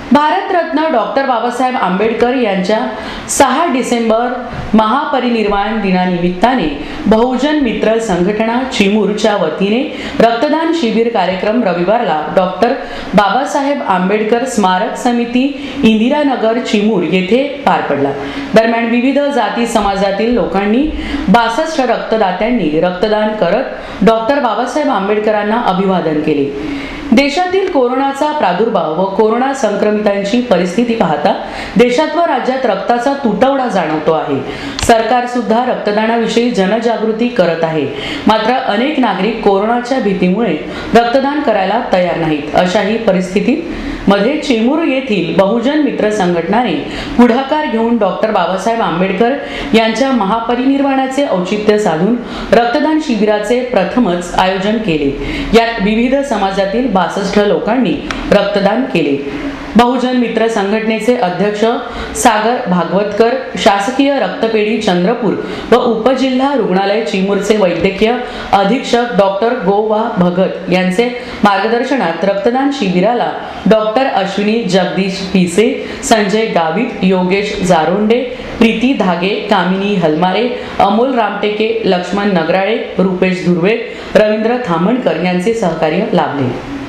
Bharat Ratna doctor Babasaheb Ambedkar यांच्या 6 डिसेंबर महापरिनिर्वाण दिनानिमित्ताने बहुजन मित्र संघटना चिमूरच्या वतीने रक्तदान शिबिर कार्यक्रम रविवारला डॉक्टर बाबासाहेब आंबेडकर स्मारक समिती इंदिरानगर चिमूर येथे पार पडला। दरम्यान विविध जाती समाजातील लोकांनी 62 रक्तदात्यांनी रक्तदान करत डॉक्टर बाबासाहेब आंबेडकरांना अभिवादन केले। देशातील कोरोनाचा प्रादुर्भाव व कोरोना संक्रमितांची परिस्थिती पाहता देशात व राज्यात रक्ताचा तुटवडा जाणवतो आहे। सरकार सुद्धा रक्तदानाविषयी जनजागृती करत आहे, मात्र अनेक नागरिक कोरोनाच्या भीतीमुळे रक्तदान करायला तयार नाहीत। अशाही परिस्थितीत मध्ये चिमूर येथील बहुजन मित्र संघटनाने पुढाकार घेऊन डॉक्टर बाबासाहेब आंबेडकर यांच्या महापरिनिर्वाणाचे औचित्य साधून रक्तदान शिबिराचे प्रथमच आयोजन केले। यात विविध समाजातील 62 लोकांनी रक्तदान केले। बहुजन मित्र संघटनेचे अध्यक्ष सागर भागवतकर, शासकीय रक्तपेढी चंद्रपूर व उपजिल्हा रुग्णालय चिमूरचे वैद्यकीय अधीक्षक डॉक्टर गोवा भगत यांचे मार्गदर्शनात रक्तदान शिबिराला डॉक्टर अश्विनी जगदीश पिसे, संजय गावित, योगेश जारोंडे, प्रीती धागे, कामिनी हलमारे, अमोल रामटेके, लक्ष्मण नगराळे, रुपेश धुर्वे, रवींद्र थामणकर यांचे सहकार्य लाभले।